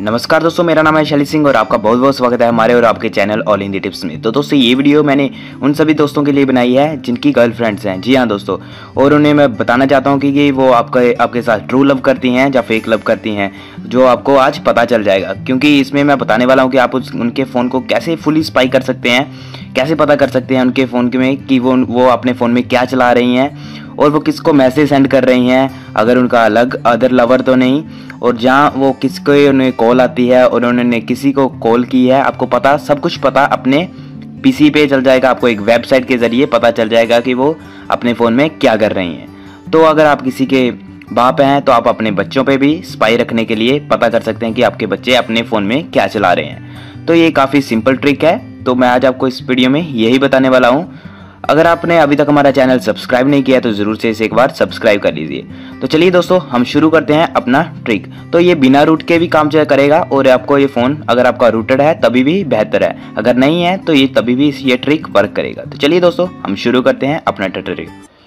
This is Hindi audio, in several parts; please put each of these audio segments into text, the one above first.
नमस्कार दोस्तों, मेरा नाम है शैली सिंह और आपका बहुत बहुत स्वागत है हमारे और आपके चैनल ऑल हिंदी टिप्स में। तो दोस्तों ये वीडियो मैंने उन सभी दोस्तों के लिए बनाई है जिनकी गर्लफ्रेंड्स हैं। जी हाँ दोस्तों, और उन्हें मैं बताना चाहता हूँ कि वो आपके साथ ट्रू लव करती हैं या फेक लव करती हैं, जो आपको आज पता चल जाएगा। क्योंकि इसमें मैं बताने वाला हूँ कि आप उनके फ़ोन को कैसे फुली स्पाई कर सकते हैं, कैसे पता कर सकते हैं उनके फ़ोन में कि वो अपने फ़ोन में क्या चला रही हैं और वो किसको मैसेज सेंड कर रही हैं, अगर उनका अलग अदर लवर तो नहीं, और जहाँ वो किसको उन्हें कॉल आती है और उन्होंने किसी को कॉल की है, आपको पता सब कुछ पता अपने पीसी पे चल जाएगा। आपको एक वेबसाइट के ज़रिए पता चल जाएगा कि वो अपने फ़ोन में क्या कर रही हैं। तो अगर आप किसी के बाप हैं तो आप अपने बच्चों पे भी स्पाई रखने के लिए पता कर सकते हैं कि आपके बच्चे अपने फ़ोन में क्या चला रहे हैं। तो ये काफ़ी सिंपल ट्रिक है, तो मैं आज आपको इस वीडियो में यही बताने वाला हूँ। अगर आपने अभी तक हमारा चैनल सब्सक्राइब नहीं किया तो ज़रूर से इसे एक बार सब्सक्राइब कर लीजिए। तो चलिए दोस्तों, हम शुरू करते हैं अपना ट्रिक। तो ये बिना रूट के भी काम करेगा और आपको ये फ़ोन अगर आपका रूटेड है तभी भी बेहतर है, अगर नहीं है तो ये तभी भी ये ट्रिक वर्क करेगा। तो चलिए दोस्तों, हम शुरू करते हैं अपना ट्रिक।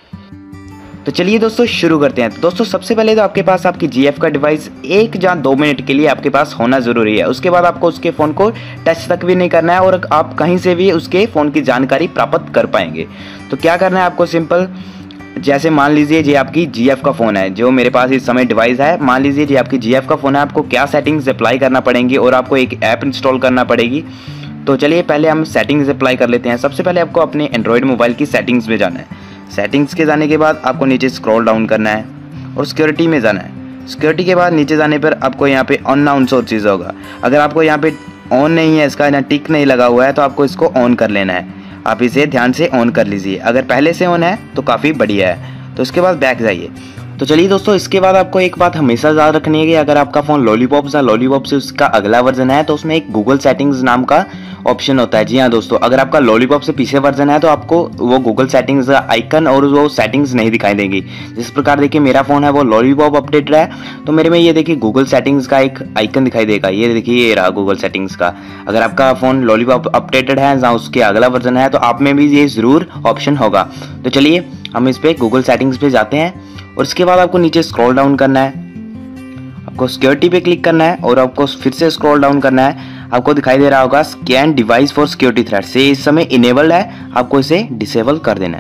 तो चलिए दोस्तों शुरू करते हैं। तो दोस्तों सबसे पहले तो आपके पास आपकी जीएफ का डिवाइस 1 या 2 मिनट के लिए आपके पास होना ज़रूरी है। उसके बाद आपको उसके फ़ोन को टच तक भी नहीं करना है और आप कहीं से भी उसके फ़ोन की जानकारी प्राप्त कर पाएंगे। तो क्या करना है आपको, सिंपल, जैसे मान लीजिए ये आपकी जीएफ का फ़ोन है, जो मेरे पास इस समय डिवाइस है। मान लीजिए ये आपकी जीएफ का फ़ोन है, आपको क्या सेटिंग्स अप्लाई करना पड़ेंगी और आपको एक ऐप इंस्टॉल करना पड़ेगी। तो चलिए पहले हम सेटिंग्स अप्लाई कर लेते हैं। सबसे पहले आपको अपने एंड्रॉयड मोबाइल की सेटिंग्स में जाना है। सेटिंग्स के जाने के बाद आपको नीचे स्क्रॉल डाउन करना है और सिक्योरिटी में जाना है। सिक्योरिटी के बाद नीचे जाने पर आपको यहाँ पे अननाउन और चीज़ होगा। अगर आपको यहाँ पे ऑन नहीं है, इसका यहाँ टिक नहीं लगा हुआ है, तो आपको इसको ऑन कर लेना है। आप इसे ध्यान से ऑन कर लीजिए। अगर पहले से ऑन है तो काफ़ी बढ़िया है। तो इसके बाद बैक जाइए। तो चलिए दोस्तों, इसके बाद आपको एक बात हमेशा याद रखनी है कि अगर आपका फ़ोन लॉलीपॉप से उसका अगला वर्जन है तो उसमें एक गूगल सेटिंग्स नाम का ऑप्शन होता है। जी हाँ दोस्तों, अगर आपका लॉलीपॉप से पीछे वर्जन है तो आपको वो गूगल सेटिंग्स आइकन और वो सेटिंग्स नहीं दिखाई देंगी। जिस प्रकार देखिए मेरा फ़ोन है वो लॉलीपॉप अपडेटेड है, तो मेरे में ये देखिए गूगल सेटिंग्स का एक आइकन दिखाई देगा। ये देखिए ये रहा गूगल सेटिंग्स का। अगर आपका फ़ोन लॉलीपॉप अपडेटेड है जहाँ उसके अगला वर्जन है तो आप में भी ये ज़रूर ऑप्शन होगा। तो चलिए हम इस पर गूगल सेटिंग्स पे जाते हैं और इसके बाद आपको नीचे स्क्रॉल डाउन करना है, आपको सिक्योरिटी पे क्लिक करना है और आपको फिर से स्क्रॉल डाउन करना है। आपको दिखाई दे रहा होगा scan device for security threat, से इस समय इनेबल्ड है, आपको इसे डिसेबल कर देना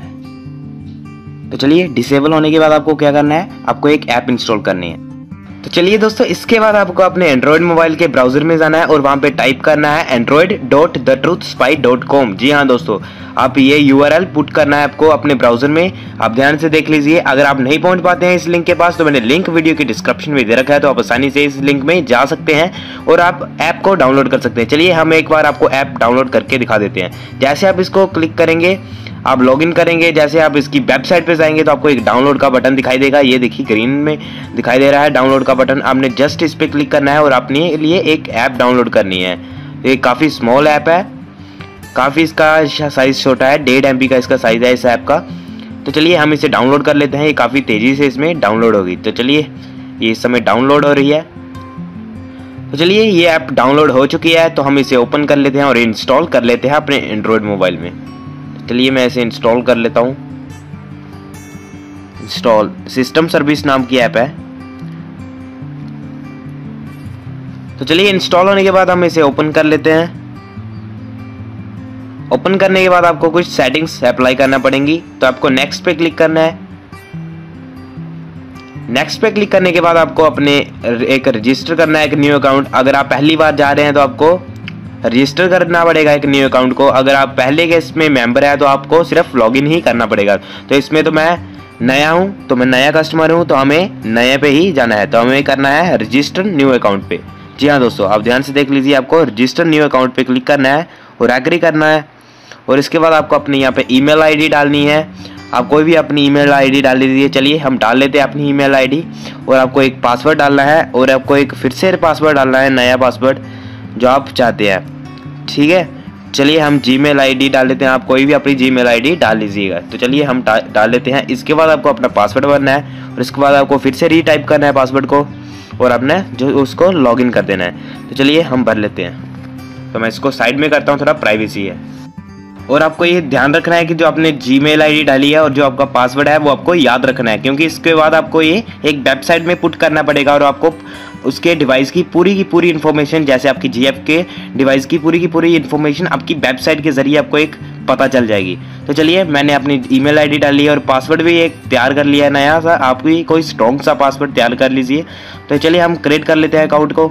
है। तो चलिए डिसेबल होने के बाद आपको क्या करना है, आपको एक ऐप इंस्टॉल करनी है। तो चलिए दोस्तों, इसके बाद आपको अपने एंड्रॉयड मोबाइल के ब्राउजर में जाना है और वहां पे टाइप करना है android.thetruthspy.com। जी हाँ दोस्तों, आप ये URL पुट करना है आपको अपने ब्राउजर में। आप ध्यान से देख लीजिए। अगर आप नहीं पहुंच पाते हैं इस लिंक के पास तो मैंने लिंक वीडियो की डिस्क्रिप्शन में दे रखा है, तो आप आसानी से इस लिंक में जा सकते हैं और आप ऐप को डाउनलोड कर सकते हैं। चलिए हम एक बार आपको ऐप डाउनलोड करके दिखा देते हैं। जैसे आप इसको क्लिक करेंगे, आप लॉगिन करेंगे, जैसे आप इसकी वेबसाइट पे जाएंगे तो आपको एक डाउनलोड का बटन दिखाई देगा। ये देखिए ग्रीन में दिखाई दे रहा है डाउनलोड का बटन। आपने जस्ट इस पे क्लिक करना है और अपने लिए एक ऐप डाउनलोड करनी है। ये काफ़ी स्मॉल ऐप है, काफ़ी इसका साइज़ छोटा है, 1.5 MB का इसका साइज़ है इस ऐप का। तो चलिए हम इसे डाउनलोड कर लेते हैं। ये काफ़ी तेज़ी से इसमें डाउनलोड होगी। तो चलिए ये इस समय डाउनलोड हो रही है। तो चलिए ये ऐप डाउनलोड हो चुकी है, तो हम इसे ओपन कर लेते हैं और इंस्टॉल कर लेते हैं अपने एंड्रॉयड मोबाइल में। चलिए मैं इसे इंस्टॉल कर लेता हूँ। इंस्टॉल सिस्टम सर्विस नाम की ऐप है। तो चलिए इंस्टॉल होने के बाद हम इसे ओपन कर लेते हैं। ओपन करने के बाद आपको कुछ सेटिंग्स अप्लाई करना पड़ेंगी। तो आपको नेक्स्ट पे क्लिक करना है। नेक्स्ट पे क्लिक करने के बाद आपको अपने एक रजिस्टर करना है एक न्यू अकाउंट। अगर आप पहली बार जा रहे हैं तो आपको रजिस्टर करना पड़ेगा एक न्यू अकाउंट को। अगर आप पहले के इसमें मेंबर है तो आपको सिर्फ लॉगिन ही करना पड़ेगा। तो इसमें तो मैं नया हूँ, तो मैं नया कस्टमर हूँ, तो हमें नए पे ही जाना है। तो हमें करना है रजिस्टर न्यू अकाउंट पे। जी हाँ दोस्तों, आप ध्यान से देख लीजिए। आपको रजिस्टर न्यू अकाउंट पे क्लिक करना है और एग्री करना है और इसके बाद आपको अपनी यहाँ पे ईमेल आईडी डालनी है। आप कोई भी अपनी ईमेल आईडी डाल दीजिए। चलिए हम डाल लेते हैं अपनी ईमेल आईडी और आपको एक पासवर्ड डालना है और आपको एक फिर से पासवर्ड डालना है, नया पासवर्ड जो आप चाहते हैं। ठीक है, चलिए हम जीमेल आईडी डाल लेते हैं। आप कोई भी अपनी जीमेल आईडी डाल लीजिएगा। तो चलिए हम डाल लेते हैं। इसके बाद आपको अपना पासवर्ड भरना है और इसके बाद आपको फिर से रीटाइप करना है पासवर्ड को और अपने जो उसको लॉगिन कर देना है। तो चलिए हम भर लेते हैं। तो मैं इसको साइड में करता हूँ, थोड़ा प्राइवेसी है। और आपको ये ध्यान रखना है कि जो आपने जीमेल आईडी डाली है और जो आपका पासवर्ड है वो आपको याद रखना है, क्योंकि इसके बाद आपको ये एक वेबसाइट में पुट करना पड़ेगा और आपको उसके डिवाइस की पूरी इन्फॉर्मेशन, जैसे आपकी GF के डिवाइस की पूरी इन्फॉर्मेशन आपकी वेबसाइट के जरिए आपको एक पता चल जाएगी। तो चलिए, मैंने अपनी ईमेल आईडी डाल ली है और पासवर्ड भी एक तैयार कर लिया है नया सा। आप भी कोई स्ट्रॉन्ग सा पासवर्ड तैयार कर लीजिए। तो चलिए हम क्रिएट कर लेते हैं अकाउंट को।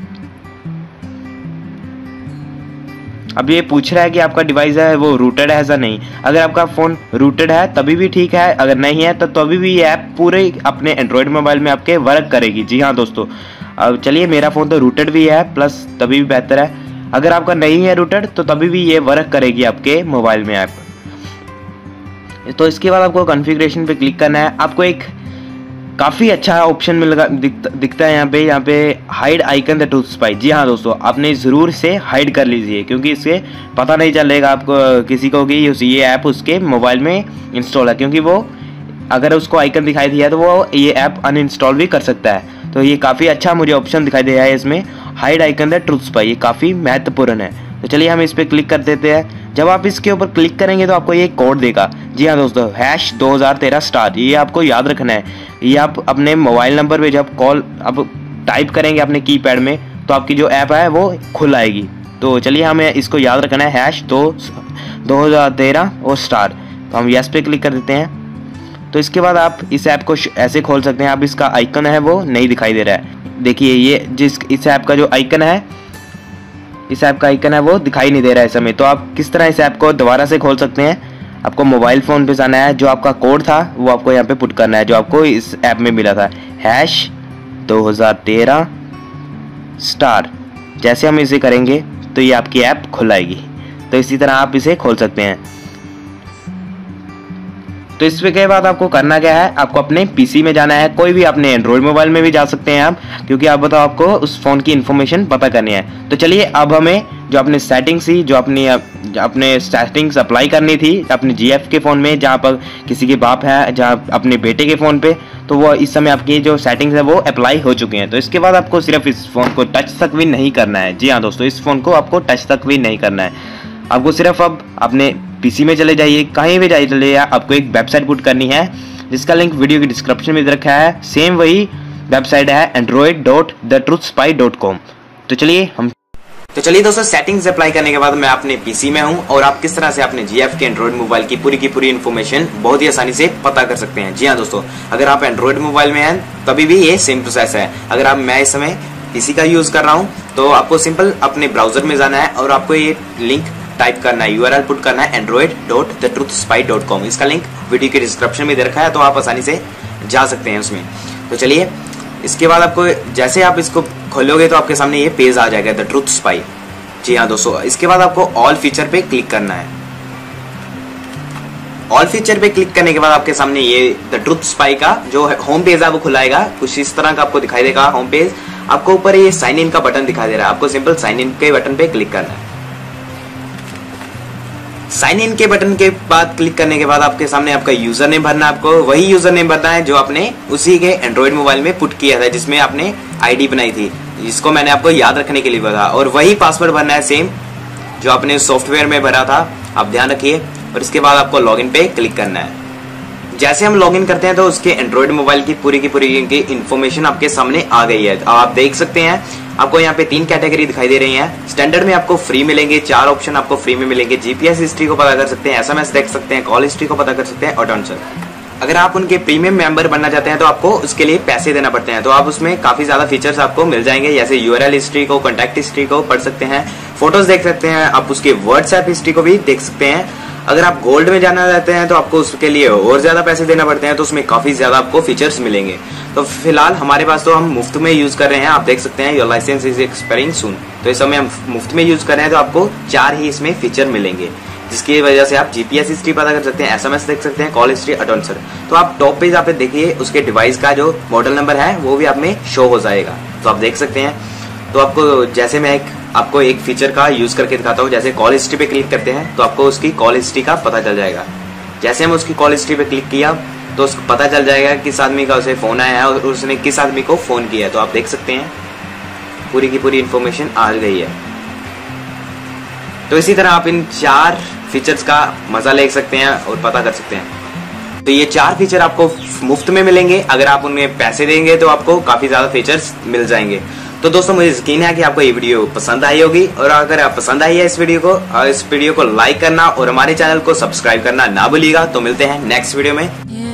अब ये पूछ रहा है कि आपका डिवाइस है वो रूटेड है ऐसा नहीं। अगर आपका फ़ोन रूटेड है तभी भी ठीक है, अगर नहीं है तो तभी भी ये ऐप पूरे अपने एंड्रॉयड मोबाइल में आपके वर्क करेगी। जी हाँ दोस्तों, अब चलिए, मेरा फ़ोन तो रूटेड भी है प्लस तभी भी बेहतर है। अगर आपका नहीं है रूटेड तो तभी भी ये वर्क करेगी आपके मोबाइल में ऐप। तो इसके बाद आपको कॉन्फ़िगरेशन पे क्लिक करना है। आपको एक काफ़ी अच्छा ऑप्शन मिलेगा, दिखता है यहाँ पे hide icon the truth spy. जी हाँ दोस्तों, आपने ज़रूर से हाइड कर लीजिए, क्योंकि इससे पता नहीं चलेगा आपको किसी को कि ये ऐप उसके मोबाइल में इंस्टॉल है, क्योंकि वो अगर उसको आइकन दिखाई दिया तो वो ये ऐप अनइंस्टॉल भी कर सकता है। तो ये काफ़ी अच्छा मुझे ऑप्शन दिखाई दे रहा है इसमें, hide icon the truth spy, ये काफ़ी महत्वपूर्ण है। तो चलिए हम इस पर क्लिक कर देते हैं। जब आप इसके ऊपर क्लिक करेंगे तो आपको ये कोड देगा। जी हाँ दोस्तों, #2013 ये आपको याद रखना है। ये आप अपने मोबाइल नंबर पे जब कॉल अब टाइप करेंगे अपने कीपैड में तो आपकी जो ऐप है वो खुल आएगी। तो चलिए हमें इसको याद रखना है, #2013 और स्टार। तो हम यस पे क्लिक कर देते हैं। तो इसके बाद आप इस ऐप को ऐसे खोल सकते हैं। अब इसका आइकन है वो नहीं दिखाई दे रहा है। देखिए, ये इस ऐप का जो आइकन है, इस ऐप का आइकन है वो दिखाई नहीं दे रहा है इस समय। तो आप किस तरह इस ऐप को दोबारा से खोल सकते हैं? आपको मोबाइल फ़ोन पे जाना है, जो आपका कोड था वो आपको यहाँ पे पुट करना है, जो आपको इस ऐप में मिला था, #2013 स्टार। जैसे हम इसे करेंगे तो ये आपकी ऐप खुल आएगी। तो इसी तरह आप इसे खोल सकते हैं। तो इसके बाद आपको करना क्या है, आपको अपने पीसी में जाना है। कोई भी अपने एंड्रॉयड मोबाइल में भी जा सकते हैं आप, क्योंकि आप बताओ आपको उस फ़ोन की इन्फॉर्मेशन पता करनी है। तो चलिए, अब हमें जो अपने सेटिंग्स थी, जो अपने सेटिंग्स अप्लाई करनी थी अपने GF के फ़ोन में, जहाँ पर किसी के बाप है, जहाँ अपने बेटे के फ़ोन पे, तो वो इस समय आपकी जो सेटिंग्स है वो अप्लाई हो चुकी हैं। तो इसके बाद आपको सिर्फ इस फ़ोन को टच तक भी नहीं करना है। जी हाँ दोस्तों, इस फ़ोन को आपको टच तक भी नहीं करना है। आपको सिर्फ अब अपने पीसी में चले जाइए, कहीं भी चले, आपको एक वेबसाइट पुट करनी है, जिसका लिंक वीडियो की डिस्क्रिप्शन में दे रखा है। सेम वही वेबसाइट है android.thetruthspy.com। तो चलिए दोस्तों, सेटिंग्स अप्लाई करने के बाद मैं अपने पीसी में हूं और आप किस तरह से अपने GF के एंड्रॉइड मोबाइल की पूरी इन्फॉर्मेशन बहुत ही आसानी से पता कर सकते हैं। जी हाँ दोस्तों, अगर आप एंड्रॉइड मोबाइल में हैं तभी भी ये सेम प्रोसेस है। अगर मैं इस समय पीसी का यूज कर रहा हूं तो आपको सिंपल अपने ब्राउजर में जाना है और आपको ये लिंक टाइप करना है, URL पुट करना है android.thetruthspy.com। इसका लिंक वीडियो के डिस्क्रिप्शन में दे रखा है, तो आप आसानी से जा सकते हैं उसमें। तो चलिए, इसके बाद आपको जैसे आप इसको खोलोगे तो आपके सामने ये पेज आ जाएगा, द ट्रूथ स्पाई। जी हाँ दोस्तों, इसके बाद आपको ऑल फीचर पे क्लिक करना है। ऑल फीचर पे क्लिक करने के बाद आपके सामने ये द ट्रूथ स्पाई का जो होम पेज है वो खुलाएगा। कुछ इस तरह का आपको दिखाई देगा होम पेज। आपको ऊपर ये साइन इन का बटन दिखाई दे रहा है, आपको सिंपल साइन इन के बटन पे क्लिक करना है। साइन इन के बटन के बाद क्लिक करने के बाद आपके सामने आपका यूजर नेम भरना है। आपको वही यूजर नेम भरना है जो आपने उसी के एंड्रॉइड मोबाइल में पुट किया था, जिसमें आपने आईडी बनाई थी, जिसको मैंने आपको याद रखने के लिए बोला। और वही पासवर्ड भरना है सेम जो आपने सॉफ्टवेयर में भरा था, आप ध्यान रखिए। और इसके बाद आपको लॉगिन पे क्लिक करना है। जैसे हम लॉगिन करते हैं तो उसके एंड्रॉइड मोबाइल की पूरी की इन्फॉर्मेशन आपके सामने आ गई है। आप देख सकते हैं, आपको यहाँ पे 3 कैटेगरी दिखाई दे रही हैं। स्टैंडर्ड में आपको फ्री मिलेंगे, 4 ऑप्शन आपको फ्री में मिलेंगे। GPS हिस्ट्री को पता कर सकते हैं, SMS देख सकते हैं, कॉल हिस्ट्री को पता कर सकते हैं और आंसर। अगर आप उनके प्रीमियम मेंबर बनना चाहते हैं तो आपको उसके लिए पैसे देना पड़ते हैं। तो आप उसमें काफी ज्यादा फीचर्स आपको मिल जाएंगे, जैसे URL हिस्ट्री को, कॉन्टैक्ट हिस्ट्री को पढ़ सकते हैं, फोटोज देख सकते हैं, आप उसके WhatsApp हिस्ट्री को भी देख सकते हैं। अगर आप गोल्ड में जाना चाहते हैं तो आपको उसके लिए और ज्यादा पैसे देना पड़ते हैं, तो उसमें काफी ज्यादा आपको फीचर्स मिलेंगे। तो फिलहाल हमारे पास तो हम मुफ्त में यूज कर रहे हैं, आप देख सकते हैं, your licence is expiring soon. तो इस समय हम मुफ्त में यूज कर रहे हैं, तो आपको 4 ही इसमें फीचर मिलेंगे, जिसकी वजह से आप GPS हिस्ट्री पता कर सकते हैं, SMS देख सकते हैं, कॉल हिस्ट्री, आंसर। तो आप टॉप पेज पे देखिए, उसके डिवाइस का जो मॉडल नंबर है वो भी आप में शो हो जाएगा, तो आप देख सकते हैं। तो आपको जैसे मैं आपको एक फीचर का यूज करके दिखाता हूँ, जैसे कॉल हिस्ट्री पे क्लिक करते हैं तो आपको उसकी कॉल हिस्ट्री का पता चल जाएगा। जैसे हम उसकी कॉल हिस्ट्री पे क्लिक किया तो उसको पता चल जाएगा किस आदमी का उसे फोन आया है और उसने किस आदमी को फोन किया है। तो आप देख सकते हैं पूरी की पूरी इन्फॉर्मेशन आ गई है। तो इसी तरह आप इन 4 फीचर्स का मजा ले सकते हैं और पता कर सकते हैं। तो ये 4 फीचर आपको मुफ्त में मिलेंगे। अगर आप उनमें पैसे देंगे तो आपको काफी ज्यादा फीचर्स मिल जाएंगे। तो दोस्तों मुझे यकीन है कि आपको ये वीडियो पसंद आई होगी, और अगर आप पसंद आई है इस वीडियो को लाइक करना और हमारे चैनल को सब्सक्राइब करना ना भूलिएगा। तो मिलते हैं नेक्स्ट वीडियो में।